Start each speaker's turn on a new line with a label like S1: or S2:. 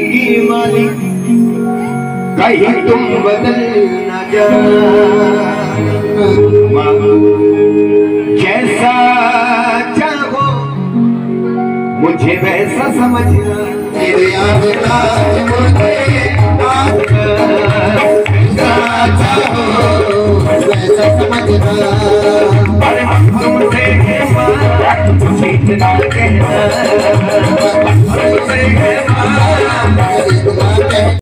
S1: देंगी मालिक, कहीं तुम बदल न जाना। जैसा चाहो मुझे वैसा समझना, मेरे आका मुझे जैसा चाहो वैसा समझना। अरे हम तुमसे मुझे इतना कहना, तुमसे कहना